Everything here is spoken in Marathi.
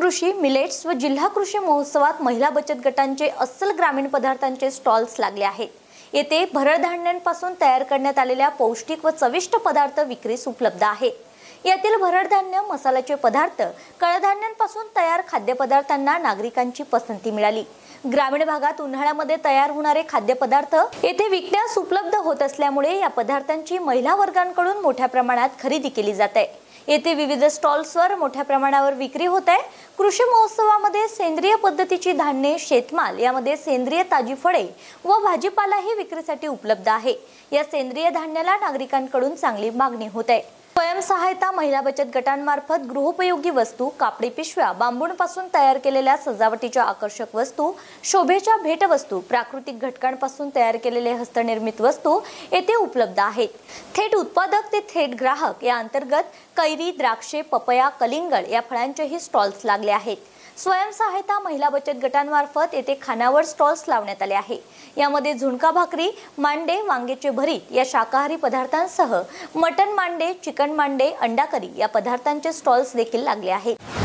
कृषी मिलेट्स व जिल्हा कृषी महोत्सवात महिला बचत गटांचे अस्सल ग्रामीण पदार्थांचे स्टॉल्स लागले आहेत। येथे भरड धान्यांपासून तयार करण्यात आलेल्या पौष्टिक व चविष्ट पदार्थ विक्रीस उपलब्ध आहेत। यातील भरड धान्य, मसाल्याचे पदार्थ, कडधान्यांपासून तयार खाद्यपदार्थांना नागरिकांची पसंती मिळाली। ग्रामीण भागात उन्हाळ्यामध्ये तयार होणारे खाद्यपदार्थ येथे विकण्यास उपलब्ध होत असल्यामुळे या पदार्थांची महिला वर्गांकडून मोठ्या प्रमाणात खरेदी केली जात आहे। येथे विविध स्टॉल्सवर मोठ्या प्रमाणावर विक्री होत आहे। कृषी महोत्सवामध्ये सेंद्रिय पद्धतीची धान्ये, शेतमाल, यामध्ये सेंद्रिय ताजी फळे व भाजीपालाही विक्रीसाठी उपलब्ध आहे। या सेंद्रिय धान्याला नागरिकांकडून चांगली मागणी होत आहे। स्वयंसहायता महिला बचत गटांमार्फत गृहोपयोगी वस्तू, कापडी पिशव्या, बांबूपासून तयार केलेल्या सजावटीच्या आकर्षक वस्तू, शोभेच्या भेटवस्तू, प्राकृतिक घटकांपासून तयार केलेले हस्तनिर्मित वस्तू येथे उपलब्ध आहेत। थेट उत्पादक ते थेट ग्राहक या अंतर्गत कैरी, द्राक्षे, पपया, कलिंगड या फळांचेही स्टॉल्स लागले आहेत। स्वयंसहायता महिला बचत गटांमार्फत येथे खानावळ स्टॉल्स लावण्यात आले आहे। यामध्ये झुणका भाकरी, मांडे, वांग्याचे भरीत या शाकाहारी पदार्थांसह मटण मांडे, चिकन मांडे, अंडा करी या पदार्थांचे स्टॉल्स देखील लागले आहेत।